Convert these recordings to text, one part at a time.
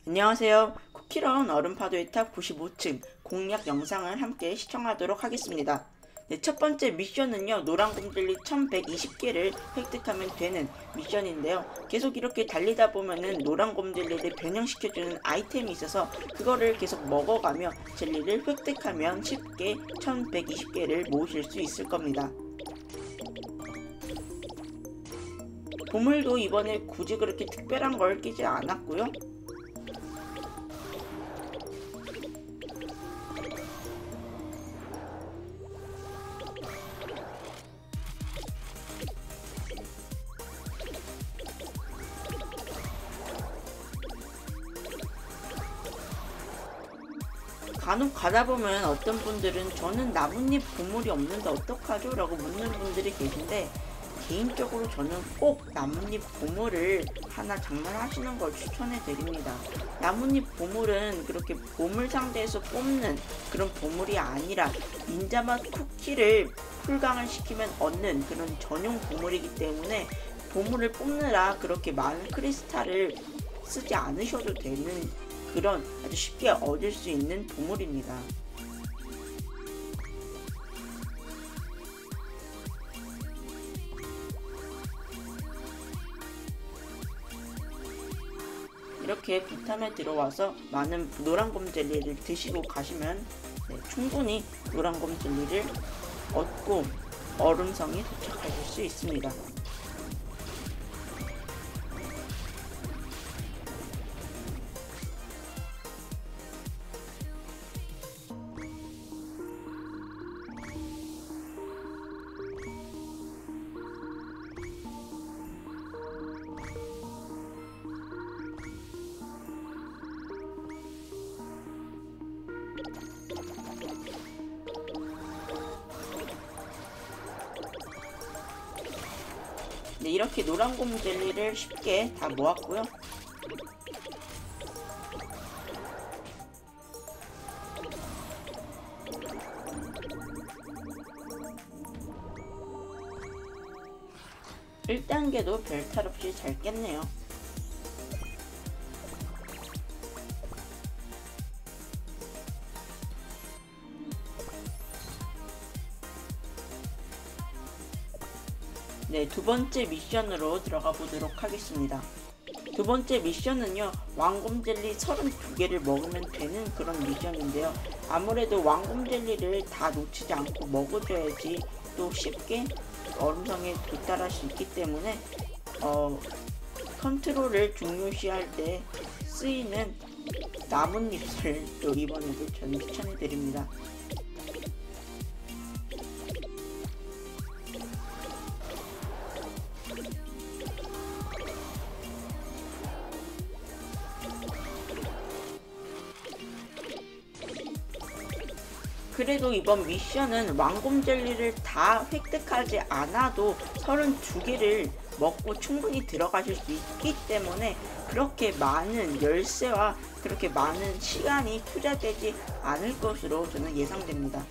안녕하세요. 쿠키런 얼음파도의 탑 95층 공략 영상을 함께 시청하도록 하겠습니다. 네, 첫 번째 미션은요, 노란 곰젤리 1120개를 획득하면 되는 미션인데요. 계속 이렇게 달리다 보면은 노란 곰젤리를 변형시켜주는 아이템이 있어서 그거를 계속 먹어가며 젤리를 획득하면 쉽게 1120개를 모으실 수 있을 겁니다. 보물도 이번에 굳이 그렇게 특별한 걸 끼지 않았고요. 간혹 가다보면 어떤 분들은 저는 나뭇잎 보물이 없는데 어떡하죠? 라고 묻는 분들이 계신데, 개인적으로 저는 꼭 나뭇잎 보물을 하나 장만하시는 걸 추천해 드립니다. 나뭇잎 보물은 그렇게 보물 상자에서 뽑는 그런 보물이 아니라 인자맛 쿠키를 풀강을 시키면 얻는 그런 전용 보물이기 때문에 보물을 뽑느라 그렇게 많은 크리스탈을 쓰지 않으셔도 되는 그런 아주 쉽게 얻을 수 있는 보물입니다. 이렇게 부탄에 들어와서 많은 노란곰 젤리를 드시고 가시면 충분히 노란곰 젤리를 얻고 얼음성에 도착하실 수 있습니다. 네, 이렇게 노란곰 젤리를 쉽게 다 모았고요. 일 단계도 별탈 없이 잘 깼네요. 네, 두 번째 미션으로 들어가 보도록 하겠습니다. 두 번째 미션은요, 왕곰젤리 32개를 먹으면 되는 그런 미션인데요. 아무래도 왕곰젤리를 다 놓치지 않고 먹어줘야지 또 쉽게 얼음성에 도달할 수 있기 때문에 컨트롤을 중요시할 때 쓰이는 나뭇잎을 또 이번에도 저는 추천해 드립니다. 그래도 이번 미션은 왕곰젤리를 다 획득하지 않아도 32개를 먹고 충분히 들어가실 수 있기 때문에 그렇게 많은 열쇠와 그렇게 많은 시간이 투자되지 않을 것으로 저는 예상됩니다.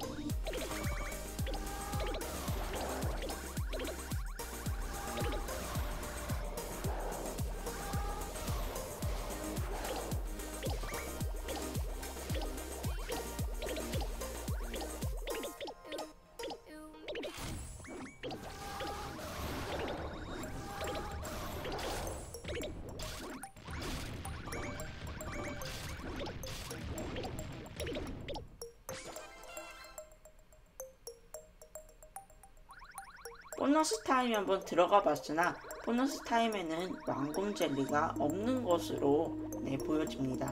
보너스 타임에 한번 들어가 봤으나 보너스 타임에는 왕곰 젤리가 없는 것으로 보여집니다.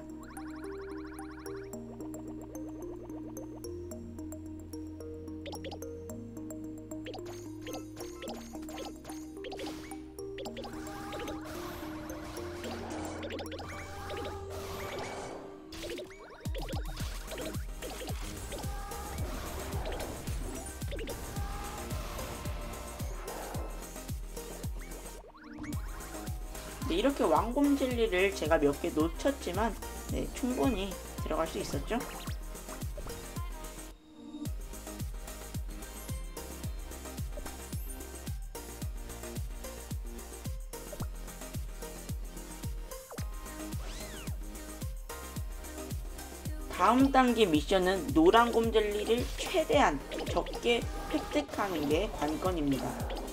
이렇게 왕곰 젤리를 제가 몇 개 놓쳤지만 충분히 들어갈 수 있었죠. 다음 단계 미션은 노란 곰 젤리를 최대한 적게 획득하는 게 관건입니다.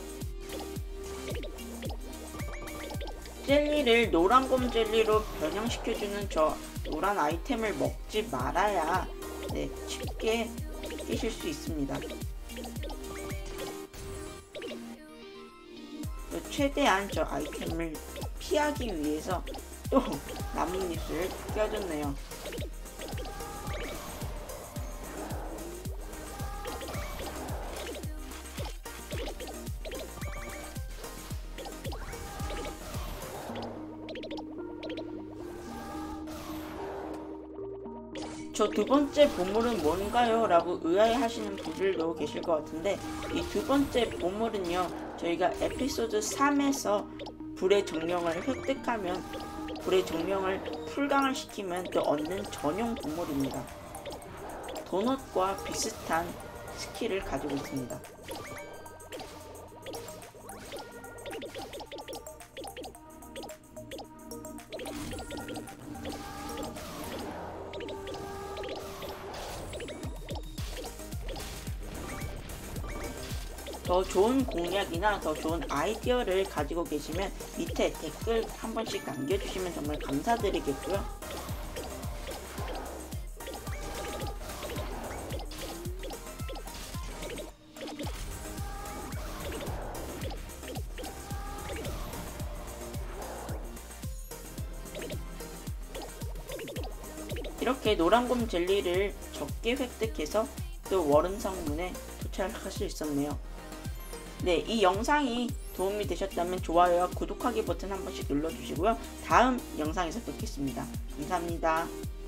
젤리를 노란 곰 젤리로 변형시켜주는 저 노란 아이템을 먹지 말아야 쉽게 깨실 수 있습니다. 최대한 저 아이템을 피하기 위해서 또 나뭇잎을 껴줬네요. 저 두 번째 보물은 뭔가요? 라고 의아해하시는 분들도 계실 것 같은데, 이 두 번째 보물은요, 저희가 에피소드 3에서 불의 정령을 획득하면, 불의 정령을 풀강을 시키면 또 얻는 전용 보물입니다. 도넛과 비슷한 스킬을 가지고 있습니다. 더 좋은 공략이나 더 좋은 아이디어를 가지고 계시면 밑에 댓글 한 번씩 남겨주시면 정말 감사드리겠고요. 이렇게 노란곰 젤리를 적게 획득해서 또 워른 성문에 도착할 수 있었네요. 이 영상이 도움이 되셨다면 좋아요와 구독하기 버튼 한 번씩 눌러주시고요. 다음 영상에서 뵙겠습니다. 감사합니다.